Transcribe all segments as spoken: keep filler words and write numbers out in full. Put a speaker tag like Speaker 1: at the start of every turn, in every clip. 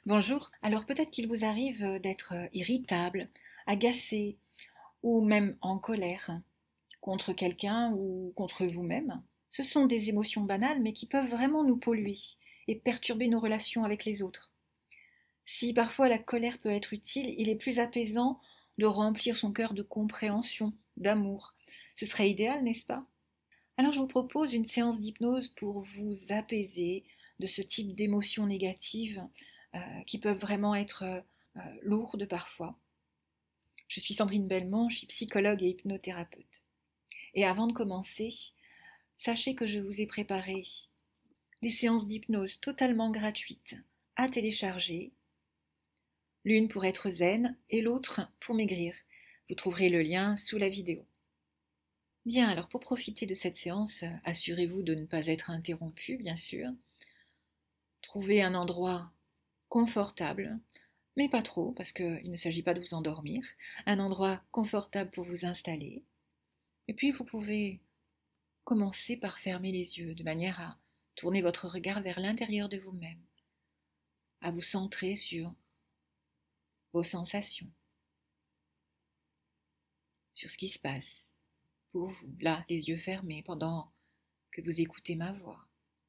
Speaker 1: Bonjour. Alors peut-être qu'il vous arrive euh, d'être euh, irritable, agacé ou même en colère contre quelqu'un ou contre vous-même. Ce sont des émotions banales mais qui peuvent vraiment nous polluer et perturber nos relations avec les autres. Si parfois la colère peut être utile, il est plus apaisant de remplir son cœur de compréhension, d'amour. Ce serait idéal, n'est-ce pas? Alors je vous propose une séance d'hypnose pour vous apaiser de ce type d'émotions négatives euh, qui peuvent vraiment être euh, euh, lourdes parfois. Je suis Sandrine Belmont, je suis psychologue et hypnothérapeute. Et avant de commencer, sachez que je vous ai préparé des séances d'hypnose totalement gratuites à télécharger, l'une pour être zen et l'autre pour maigrir. Vous trouverez le lien sous la vidéo. Bien, alors pour profiter de cette séance, assurez-vous de ne pas être interrompu, bien sûr. Trouvez un endroit confortable, mais pas trop, parce qu'il ne s'agit pas de vous endormir. Un endroit confortable pour vous installer. Et puis vous pouvez commencer par fermer les yeux, de manière à tourner votre regard vers l'intérieur de vous-même, à vous centrer sur vos sensations, sur ce qui se passe pour vous, là, les yeux fermés, pendant que vous écoutez ma voix.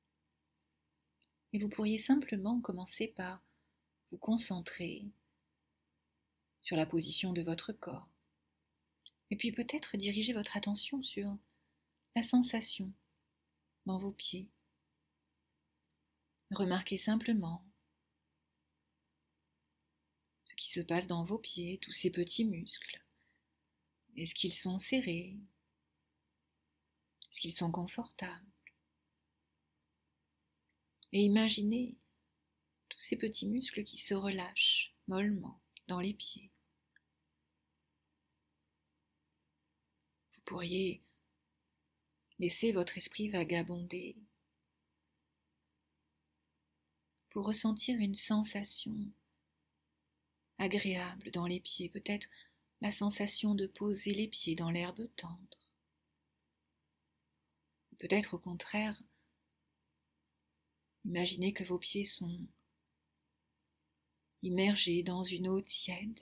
Speaker 1: Et vous pourriez simplement commencer par vous concentrer sur la position de votre corps. Et puis peut-être diriger votre attention sur la sensation dans vos pieds. Remarquez simplement ce qui se passe dans vos pieds, tous ces petits muscles. Est-ce qu'ils sont serrés? Est-ce qu'ils sont confortables? Et imaginez tous ces petits muscles qui se relâchent mollement dans les pieds. Vous pourriez laisser votre esprit vagabonder pour ressentir une sensation agréable dans les pieds, peut-être la sensation de poser les pieds dans l'herbe tendre. Peut-être au contraire, imaginez que vos pieds sont immergés dans une eau tiède.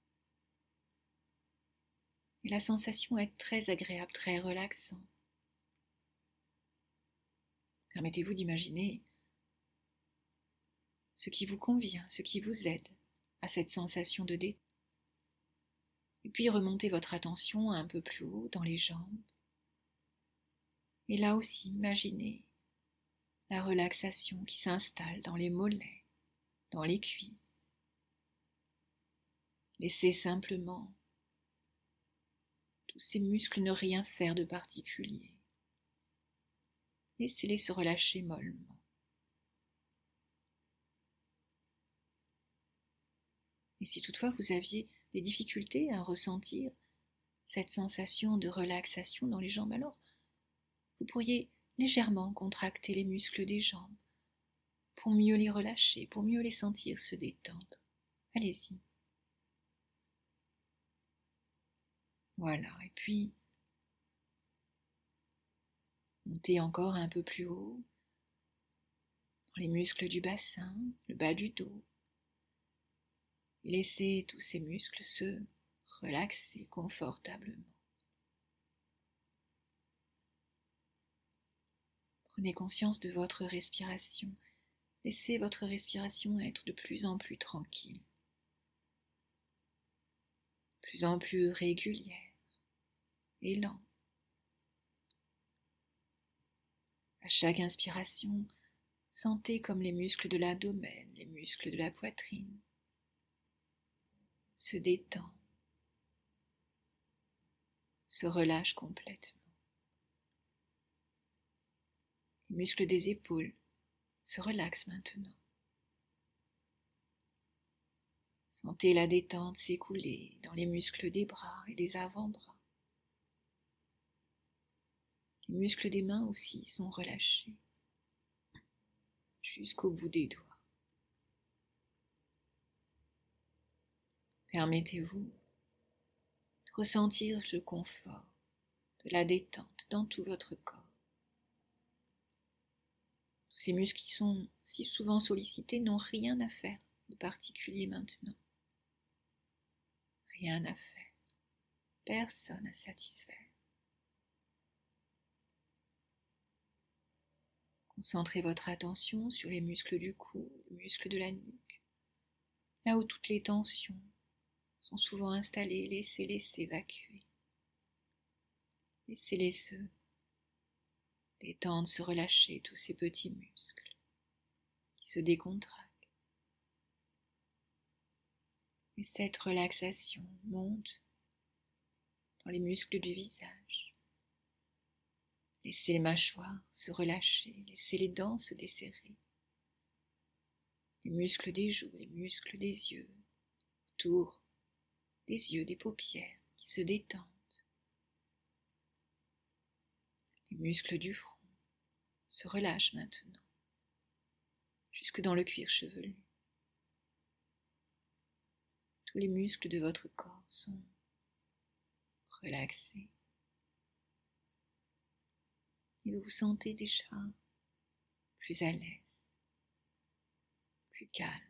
Speaker 1: Et la sensation est très agréable, très relaxante. Permettez-vous d'imaginer ce qui vous convient, ce qui vous aide à cette sensation de détente. Et puis remontez votre attention un peu plus haut dans les jambes. Et là aussi, imaginez la relaxation qui s'installe dans les mollets, dans les cuisses. Laissez simplement tous ces muscles ne rien faire de particulier. Laissez-les se relâcher mollement. Et si toutefois vous aviez des difficultés à ressentir cette sensation de relaxation dans les jambes, alors vous pourriez légèrement contracter les muscles des jambes pour mieux les relâcher, pour mieux les sentir se détendre. Allez-y. Voilà, et puis montez encore un peu plus haut dans les muscles du bassin, le bas du dos. Et laissez tous ces muscles se relaxer confortablement. Prenez conscience de votre respiration. Laissez votre respiration être de plus en plus tranquille, de plus en plus régulière et lente. À chaque inspiration, sentez comme les muscles de l'abdomen, les muscles de la poitrine se détendent, se relâchent complètement. Les muscles des épaules se relaxent maintenant. Sentez la détente s'écouler dans les muscles des bras et des avant-bras. Les muscles des mains aussi sont relâchés jusqu'au bout des doigts. Permettez-vous de ressentir le confort, de la détente dans tout votre corps. Tous ces muscles qui sont si souvent sollicités n'ont rien à faire de particulier maintenant. Rien à faire, personne à satisfaire. Concentrez votre attention sur les muscles du cou, les muscles de la nuque, là où toutes les tensions sont souvent installées. Laissez-les s'évacuer. Laissez-les se détendre, se relâcher, tous ces petits muscles qui se décontractent. Et cette relaxation monte dans les muscles du visage. Laissez les mâchoires se relâcher, laissez les dents se desserrer. Les muscles des joues, les muscles des yeux, autour des yeux, des paupières qui se détendent. Les muscles du front se relâchent maintenant, jusque dans le cuir chevelu. Tous les muscles de votre corps sont relaxés. Et vous vous sentez déjà plus à l'aise, plus calme.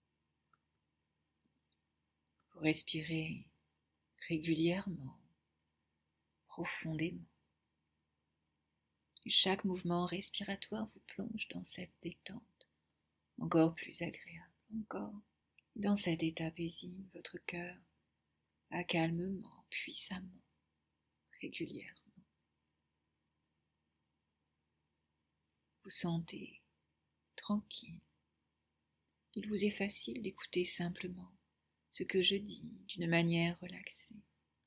Speaker 1: Vous respirez régulièrement, profondément. Et chaque mouvement respiratoire vous plonge dans cette détente, encore plus agréable, encore. Dans cet état paisible, votre cœur bat calmement, puissamment, régulièrement. Vous sentez tranquille. Il vous est facile d'écouter simplement ce que je dis d'une manière relaxée.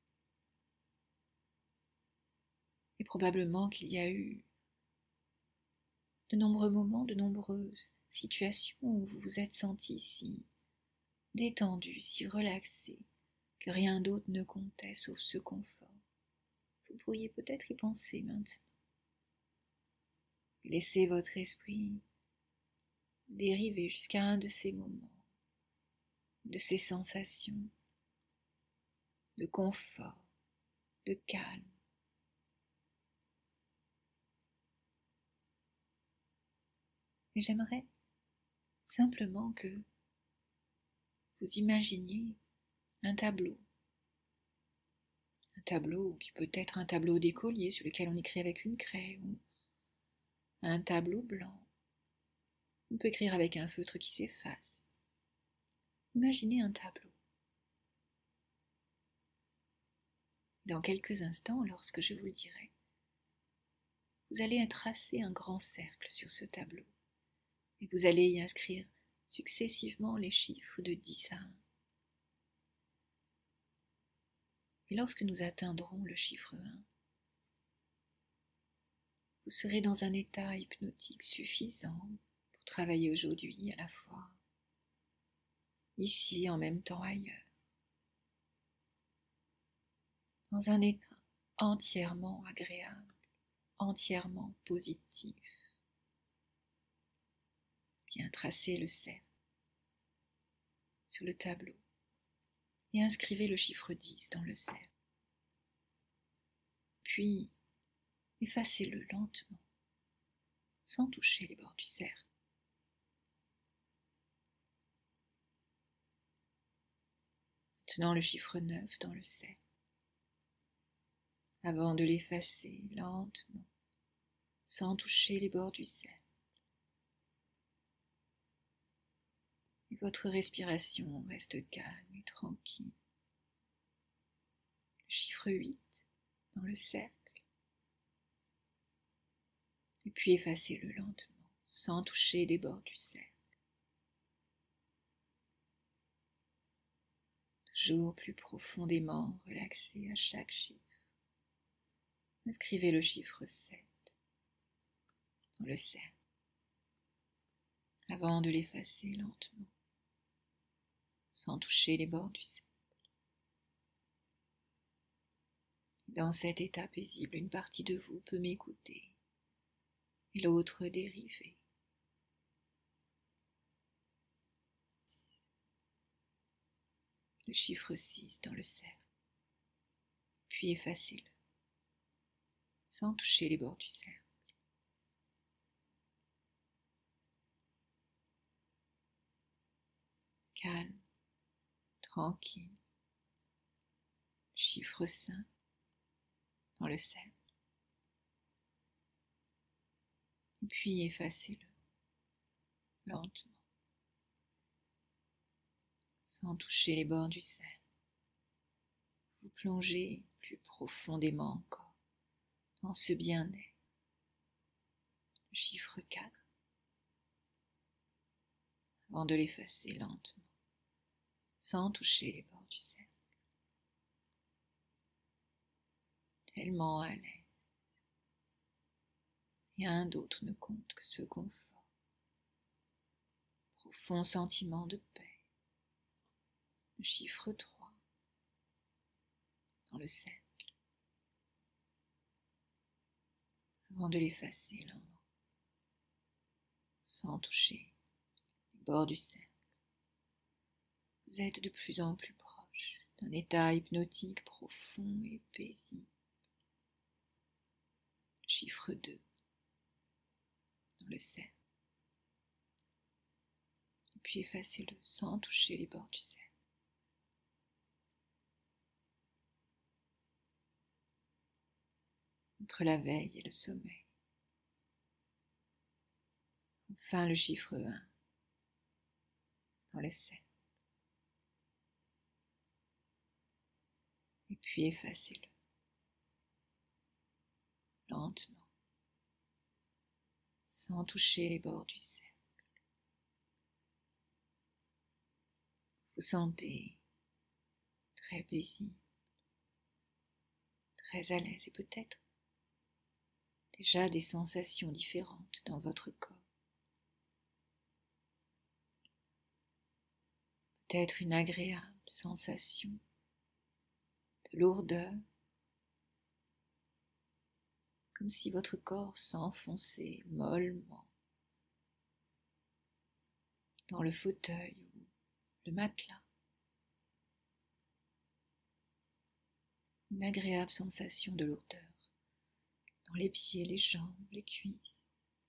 Speaker 1: Et probablement qu'il y a eu de nombreux moments, de nombreuses situations où vous vous êtes senti si détendu, si relaxé, que rien d'autre ne comptait sauf ce confort. Vous pourriez peut-être y penser maintenant. Laissez votre esprit dériver jusqu'à un de ces moments, de ces sensations de confort, de calme. Et j'aimerais simplement que vous imaginiez un tableau. Un tableau qui peut être un tableau d'écolier sur lequel on écrit avec une craie, ou un tableau blanc. On peut écrire avec un feutre qui s'efface. Imaginez un tableau. Dans quelques instants, lorsque je vous le dirai, vous allez tracer un grand cercle sur ce tableau et vous allez y inscrire successivement les chiffres de dix à un. Et lorsque nous atteindrons le chiffre un, vous serez dans un état hypnotique suffisant pour travailler aujourd'hui à la fois, ici en même temps ailleurs, dans un état entièrement agréable, entièrement positif. Bien tracer le cercle sur le tableau et inscrivez le chiffre dix dans le cercle. Puis, effacez-le lentement, sans toucher les bords du cercle. Maintenant le chiffre neuf dans le cercle, avant de l'effacer lentement, sans toucher les bords du cercle. Et votre respiration reste calme et tranquille. Le chiffre huit dans le cercle. Et puis effacez-le lentement, sans toucher les bords du cercle. Toujours plus profondément relaxé à chaque chiffre. Inscrivez le chiffre sept dans le cercle, avant de l'effacer lentement, sans toucher les bords du cercle. Dans cet état paisible, une partie de vous peut m'écouter et l'autre dériver. Le chiffre six dans le cercle, puis effacez-le, sans toucher les bords du cercle. calme, tranquille. Chiffre cinq dans le cercle. Et puis effacez-le lentement, sans toucher les bords du cercle. Vous plongez plus profondément encore dans ce bien-être. Chiffre quatre, avant de l'effacer lentement, sans toucher les bords du cercle. Tellement à l'aise. Rien d'autre ne compte que ce confort. Profond sentiment de paix. Le chiffre trois, dans le cercle, avant de l'effacer lentement, sans toucher les bords du cercle. Vous êtes de plus en plus proche d'un état hypnotique profond et paisible. Chiffre deux, dans le cercle. Et puis effacez-le sans toucher les bords du cercle. Entre la veille et le sommeil. Enfin le chiffre un, dans le cercle. Et puis effacez-le lentement, sans toucher les bords du cercle. Vous sentez très paisible, très à l'aise et peut-être déjà des sensations différentes dans votre corps. Peut-être une agréable sensation de lourdeur, comme si votre corps s'enfonçait mollement dans le fauteuil ou le matelas. Une agréable sensation de lourdeur dans les pieds, les jambes, les cuisses.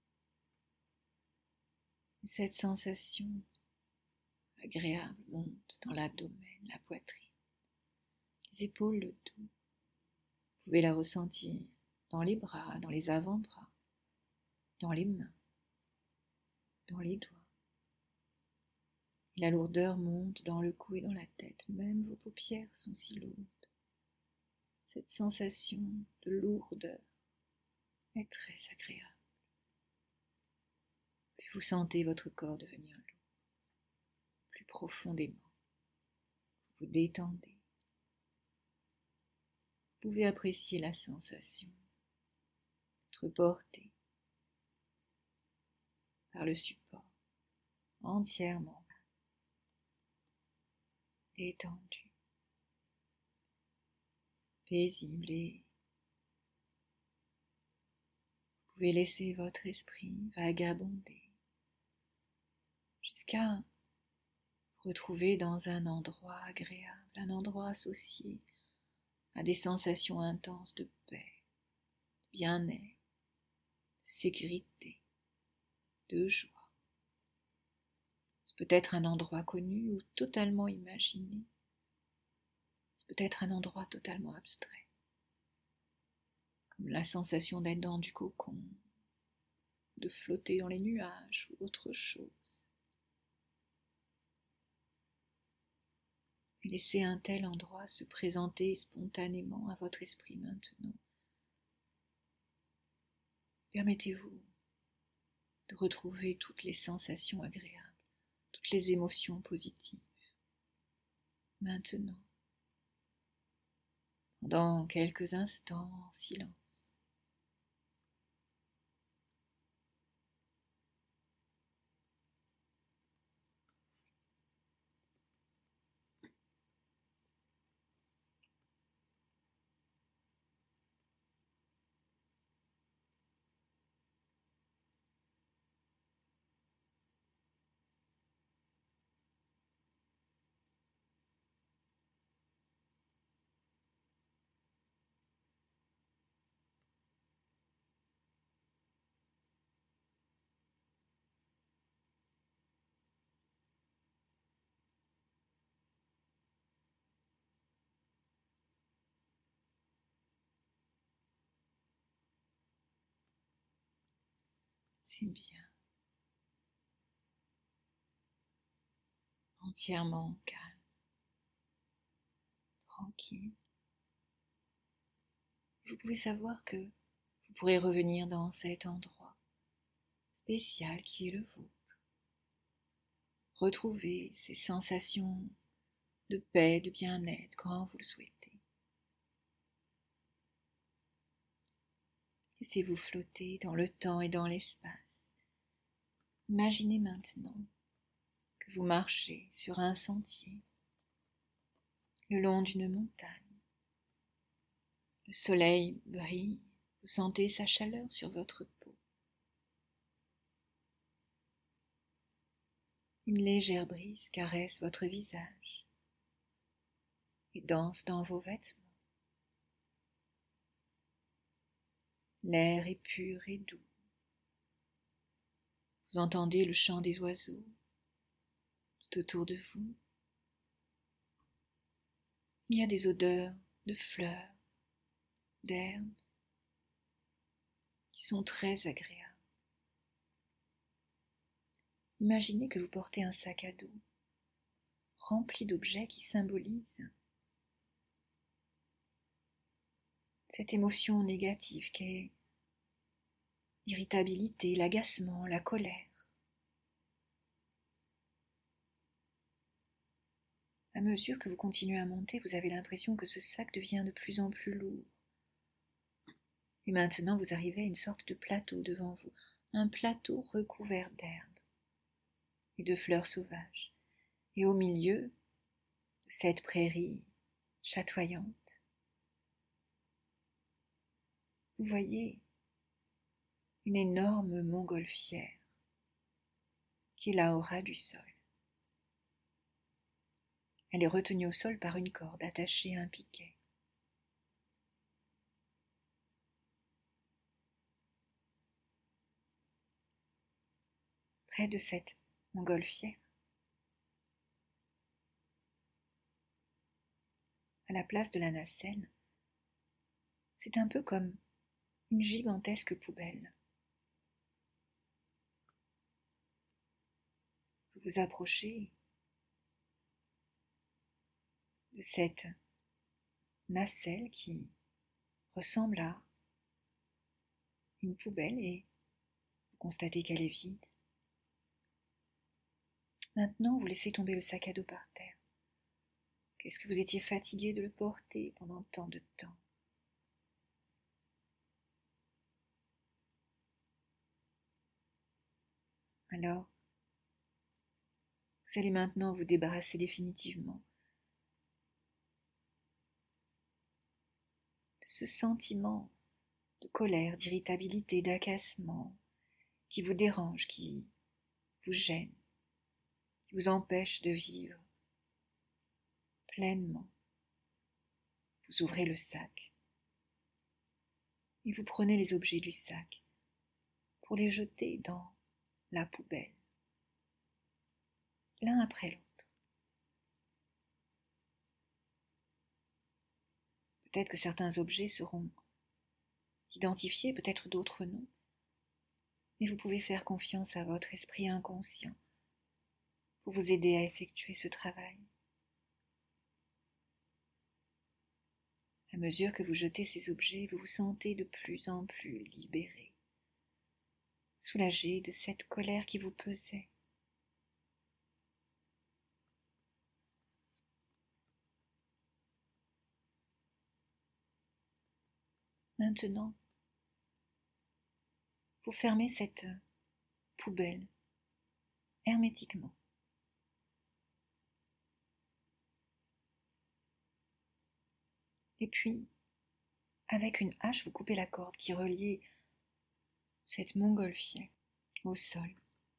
Speaker 1: Et cette sensation agréable monte dans l'abdomen, la poitrine, les épaules, le dos. Vous pouvez la ressentir dans les bras, dans les avant-bras, dans les mains, dans les doigts. Et la lourdeur monte dans le cou et dans la tête, même vos paupières sont si lourdes. Cette sensation de lourdeur est très agréable. Puis vous sentez votre corps devenir lourd, plus profondément. Vous vous détendez. Vous pouvez apprécier la sensation d'être porté par le support, entièrement détendu, paisible, et vous pouvez laisser votre esprit vagabonder jusqu'à vous retrouver dans un endroit agréable, un endroit associé à des sensations intenses de paix, de bien-être, de sécurité, de joie. C'est peut-être un endroit connu ou totalement imaginé. C'est peut-être un endroit totalement abstrait, comme la sensation d'être dans du cocon, de flotter dans les nuages ou autre chose. Et laissez un tel endroit se présenter spontanément à votre esprit maintenant. Permettez-vous de retrouver toutes les sensations agréables, toutes les émotions positives. Maintenant, pendant quelques instants en silence. C'est bien. Entièrement calme, tranquille. Vous pouvez savoir que vous pourrez revenir dans cet endroit spécial qui est le vôtre. Retrouver ces sensations de paix, de bien-être quand vous le souhaitez. Laissez-vous flotter dans le temps et dans l'espace. Imaginez maintenant que vous marchez sur un sentier le long d'une montagne. Le soleil brille, vous sentez sa chaleur sur votre peau. Une légère brise caresse votre visage et danse dans vos vêtements. L'air est pur et doux. Vous entendez le chant des oiseaux tout autour de vous. Il y a des odeurs de fleurs, d'herbes qui sont très agréables. Imaginez que vous portez un sac à dos rempli d'objets qui symbolisent cette émotion négative qu'est l'irritabilité, l'agacement, la colère. À mesure que vous continuez à monter, vous avez l'impression que ce sac devient de plus en plus lourd. Et maintenant, vous arrivez à une sorte de plateau devant vous, un plateau recouvert d'herbes et de fleurs sauvages. Et au milieu de cette prairie chatoyante, vous voyez une énorme montgolfière qui est là au ras du sol. Elle est retenue au sol par une corde attachée à un piquet. Près de cette montgolfière, à la place de la nacelle, c'est un peu comme une gigantesque poubelle. Vous vous approchez de cette nacelle qui ressemble à une poubelle et vous constatez qu'elle est vide. Maintenant, vous laissez tomber le sac à dos par terre. Qu'est-ce que vous étiez fatigué de le porter pendant tant de temps? Alors, vous allez maintenant vous débarrasser définitivement de ce sentiment de colère, d'irritabilité, d'agacement qui vous dérange, qui vous gêne, qui vous empêche de vivre pleinement. Vous ouvrez le sac et vous prenez les objets du sac pour les jeter dans la poubelle, l'un après l'autre. Peut-être que certains objets seront identifiés, peut-être d'autres non, mais vous pouvez faire confiance à votre esprit inconscient pour vous aider à effectuer ce travail. À mesure que vous jetez ces objets, vous vous sentez de plus en plus libéré, soulagé de cette colère qui vous pesait. Maintenant, vous fermez cette poubelle hermétiquement. Et puis, avec une hache, vous coupez la corde qui reliait cette montgolfière au sol.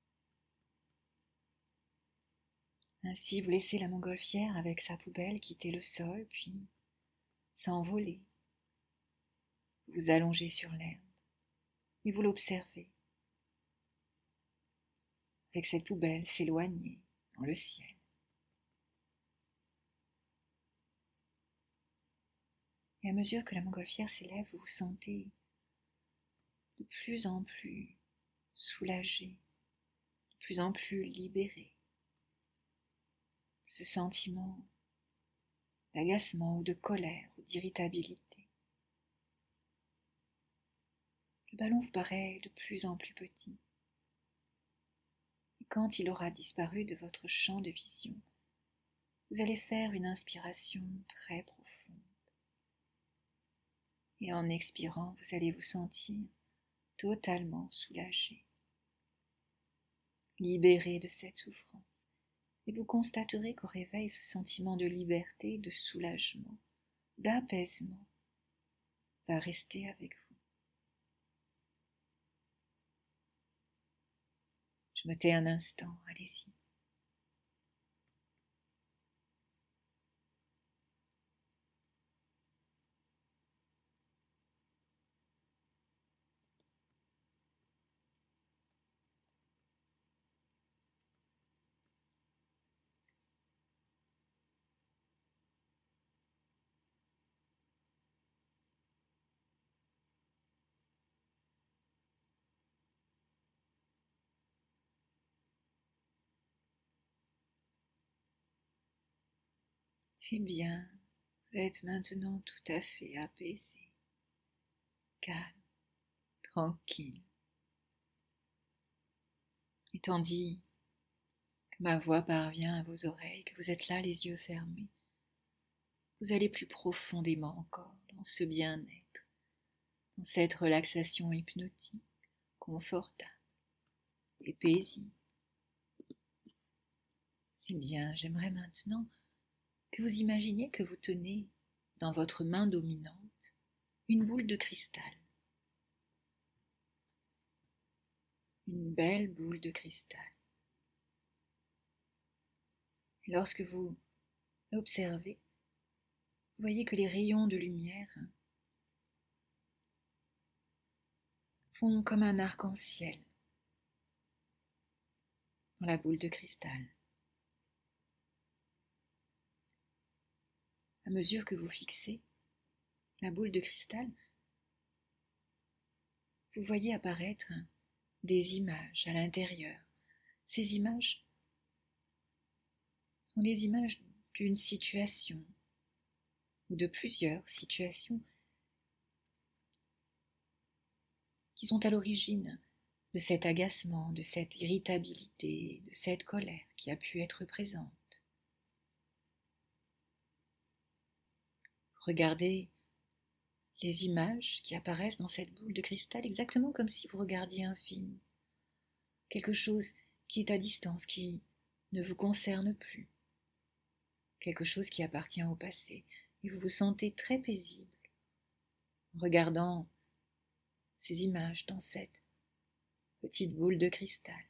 Speaker 1: Ainsi, vous laissez la montgolfière avec sa poubelle quitter le sol, puis s'envoler. Vous vous allongez sur l'herbe et vous l'observez, avec cette poubelle s'éloigner dans le ciel. Et à mesure que la montgolfière s'élève, vous vous sentez de plus en plus soulagé, de plus en plus libéré. Ce sentiment d'agacement ou de colère ou d'irritabilité. Le ballon vous paraît de plus en plus petit. Et quand il aura disparu de votre champ de vision, vous allez faire une inspiration très profonde. Et en expirant, vous allez vous sentir totalement soulagé, libéré de cette souffrance. Et vous constaterez qu'au réveil, ce sentiment de liberté, de soulagement, d'apaisement va rester avec vous. Je me tais un instant, allez-y. C'est bien, vous êtes maintenant tout à fait apaisé, calme, tranquille. Et tandis que ma voix parvient à vos oreilles, que vous êtes là les yeux fermés, vous allez plus profondément encore dans ce bien-être, dans cette relaxation hypnotique, confortable et paisible. C'est bien, j'aimerais maintenant que vous imaginiez que vous tenez dans votre main dominante une boule de cristal. Une belle boule de cristal. Et lorsque vous l'observez, vous voyez que les rayons de lumière font comme un arc-en-ciel dans la boule de cristal. À mesure que vous fixez la boule de cristal, vous voyez apparaître des images à l'intérieur. Ces images sont des images d'une situation ou de plusieurs situations qui sont à l'origine de cet agacement, de cette irritabilité, de cette colère qui a pu être présente. Regardez les images qui apparaissent dans cette boule de cristal exactement comme si vous regardiez un film, quelque chose qui est à distance, qui ne vous concerne plus, quelque chose qui appartient au passé, et vous vous sentez très paisible en regardant ces images dans cette petite boule de cristal.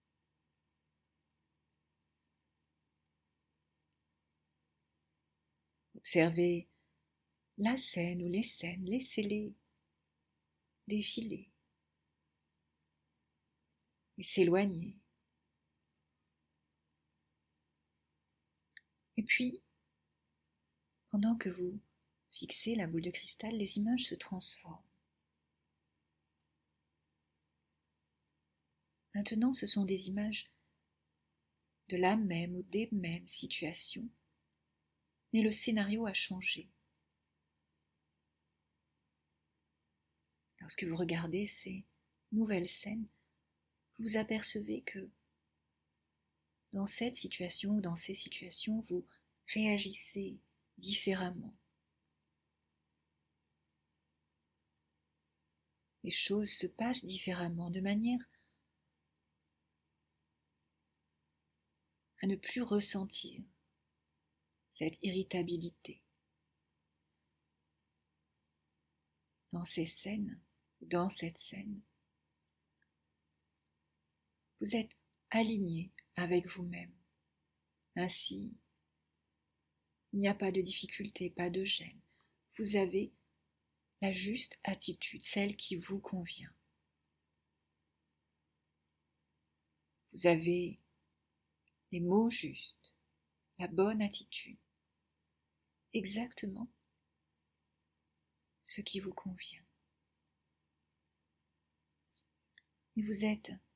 Speaker 1: Observez la scène ou les scènes, laissez-les défiler et s'éloigner. Et puis, pendant que vous fixez la boule de cristal, les images se transforment. Maintenant, ce sont des images de la même ou des mêmes situations, mais le scénario a changé. Lorsque vous regardez ces nouvelles scènes, vous vous apercevez que dans cette situation ou dans ces situations, vous réagissez différemment. Les choses se passent différemment, de manière à ne plus ressentir cette irritabilité. Dans ces scènes, dans cette scène, vous êtes aligné avec vous-même. Ainsi, il n'y a pas de difficulté, pas de gêne. Vous avez la juste attitude, celle qui vous convient. Vous avez les mots justes, la bonne attitude, exactement ce qui vous convient. Et vous êtes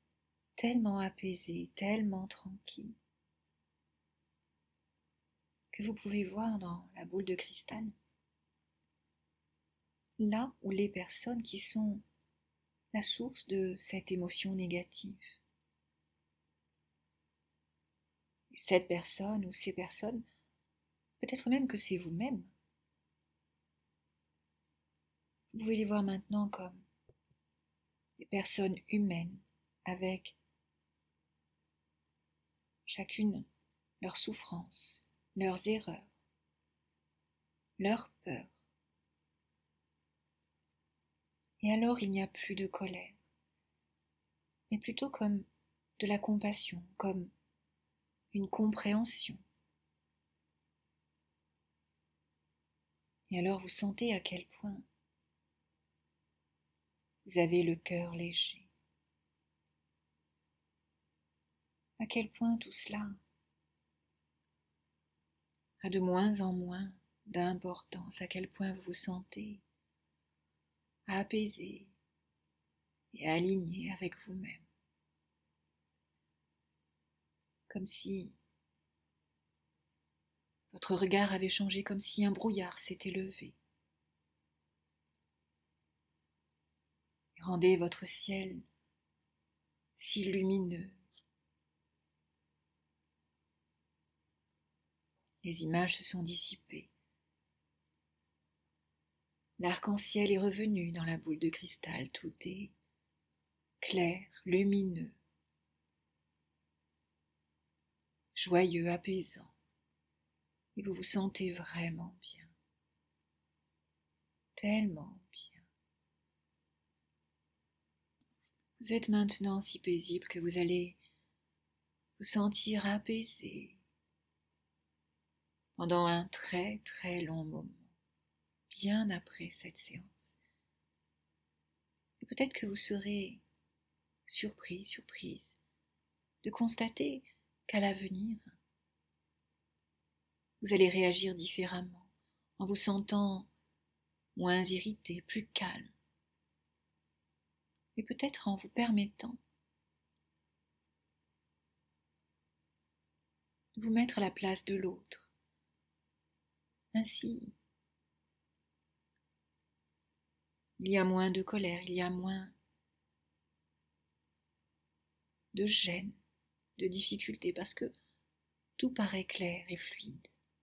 Speaker 1: tellement apaisé, tellement tranquille, que vous pouvez voir dans la boule de cristal, là où les personnes qui sont la source de cette émotion négative. Et cette personne ou ces personnes, peut-être même que c'est vous-même, vous pouvez les voir maintenant comme des personnes humaines avec chacune leurs souffrances, leurs erreurs, leurs peurs. Et alors il n'y a plus de colère, mais plutôt comme de la compassion, comme une compréhension. Et alors vous sentez à quel point vous avez le cœur léger, à quel point tout cela a de moins en moins d'importance, à quel point vous vous sentez apaisé et aligné avec vous-même. Comme si votre regard avait changé, comme si un brouillard s'était levé. Et rendez votre ciel si lumineux. Les images se sont dissipées. L'arc-en-ciel est revenu dans la boule de cristal. Tout est clair, lumineux, joyeux, apaisant. Et vous vous sentez vraiment bien. Tellement bien. Vous êtes maintenant si paisible que vous allez vous sentir apaisé pendant un très très long moment, bien après cette séance. Et peut-être que vous serez surpris, surprise, de constater qu'à l'avenir, vous allez réagir différemment, en vous sentant moins irrité, plus calme, et peut-être en vous permettant de vous mettre à la place de l'autre. Ainsi, il y a moins de colère, il y a moins de gêne, de difficulté, parce que tout paraît clair et fluide.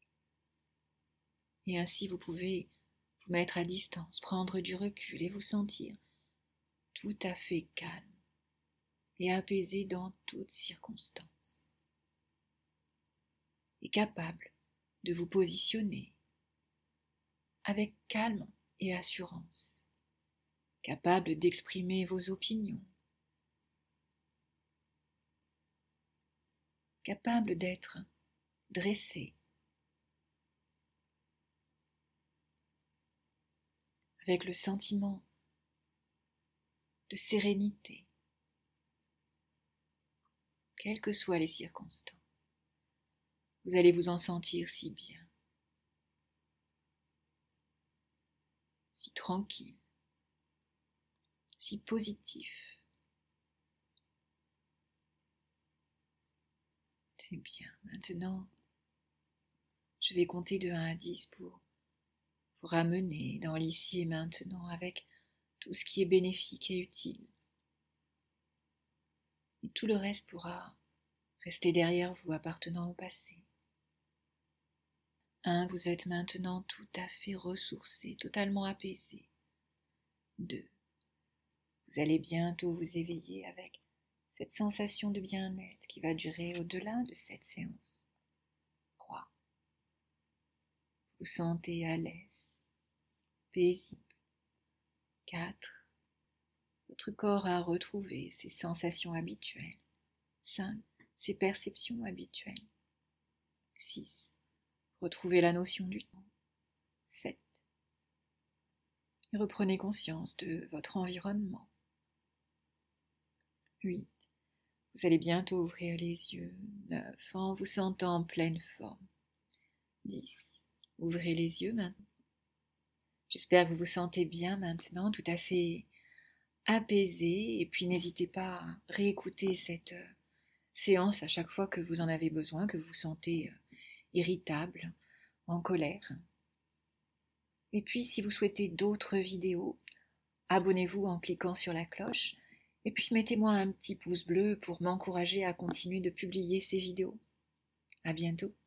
Speaker 1: Et ainsi vous pouvez vous mettre à distance, prendre du recul et vous sentir tout à fait calme et apaisé dans toutes circonstances. Et capable de vous positionner avec calme et assurance, capable d'exprimer vos opinions, capable d'être dressé, avec le sentiment de sérénité, quelles que soient les circonstances. Vous allez vous en sentir si bien, si tranquille, si positif. C'est bien. Maintenant, je vais compter de un à dix pour vous ramener dans l'ici et maintenant avec tout ce qui est bénéfique et utile. Et tout le reste pourra rester derrière vous, appartenant au passé. Un, vous êtes maintenant tout à fait ressourcé, totalement apaisé. Deux, vous allez bientôt vous éveiller avec cette sensation de bien-être qui va durer au-delà de cette séance. Trois, vous sentez à l'aise, paisible. Quatre, votre corps a retrouvé ses sensations habituelles. Cinq, ses perceptions habituelles. Six, retrouvez la notion du temps. Sept, reprenez conscience de votre environnement. Huit, vous allez bientôt ouvrir les yeux. Neuf, en vous sentant en pleine forme. Dix, ouvrez les yeux maintenant. J'espère que vous vous sentez bien maintenant, tout à fait apaisé, et puis n'hésitez pas à réécouter cette euh, séance à chaque fois que vous en avez besoin, que vous vous sentez euh, irritable, en colère. Et puis si vous souhaitez d'autres vidéos, abonnez-vous en cliquant sur la cloche, et puis mettez-moi un petit pouce bleu pour m'encourager à continuer de publier ces vidéos. À bientôt.